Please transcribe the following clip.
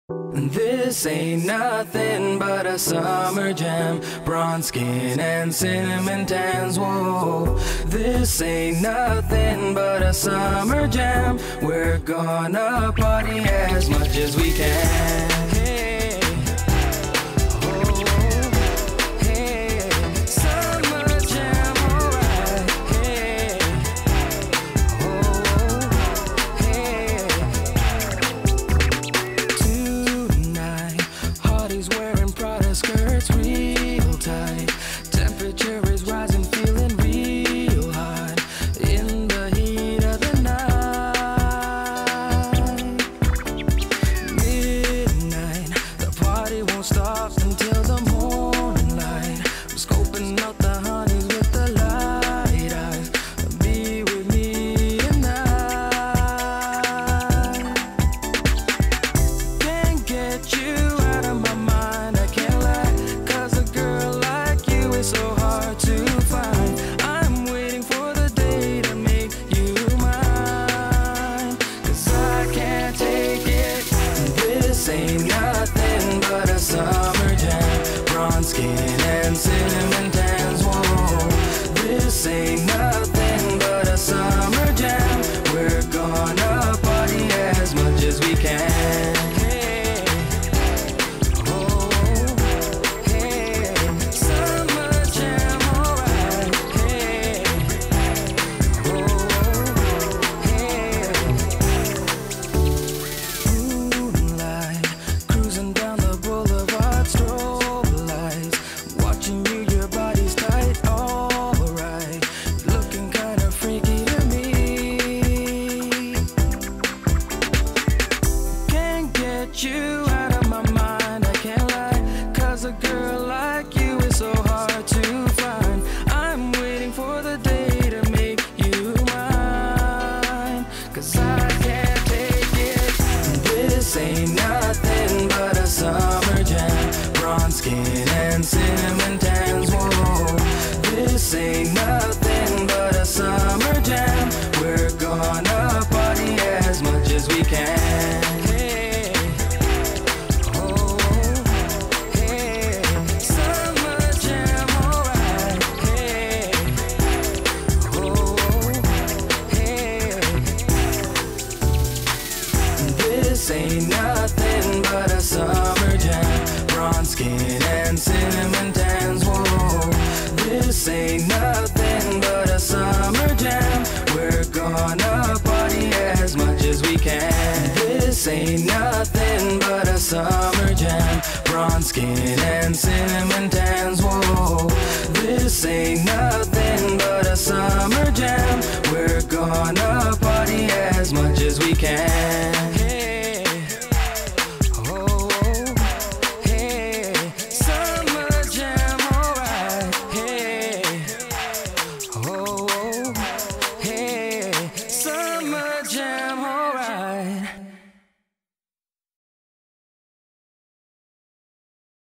This ain't nothing but a summer jam. Bronze skin and cinnamon tans, whoa. This ain't nothing but a summer jam. We're gonna party as much as we can. Hey, oh, hey, summer jam, alright. Hey, oh, hey. Tonight, Hardy's wearing Prada skirts real tight. Temperature is rising, feeling real hot in the heat of the night. Midnight, the party won't stop until the morning light. I'm scoping out the honeys with the light eyes. Be with me tonight. Can't get you out of my mind, I can't lie. 'Cause a girl like you is so hard to find. I'm waiting for the day to make you mine. 'Cause I can't take it. This ain't nothing but a summer jam. Bronze skin and cinnamon tans, whoa. This ain't nothing but a summer jam. We're gonna party as much as we can. Hey, oh, hey, summer jam, alright. Hey, oh, hey. Moonlight, cruising down the boulevard, strobe lights. Watching you, your body's tight, alright. Looking kinda freaky to me. Can't get you out of my mind, I can't lie. 'Cause a girl like you is so hard to find. I'm waiting for the day to make you mine. 'Cause I can't take it. This ain't nothing but a summer jam. Bronze skin and cinnamon tans, whoa. This ain't nothing but a summer jam. We're gonna party as much as we can. Hey, oh, hey, summer jam, alright. Hey, oh, hey. This ain't nothing but a summer jam. Bronze skin and cinnamon tans, whoa. This ain't nothing but a summer jam. We're gonna party as much as we can. This ain't nothing but a summer jam. Bronze skin and cinnamon tans, whoa. This ain't nothing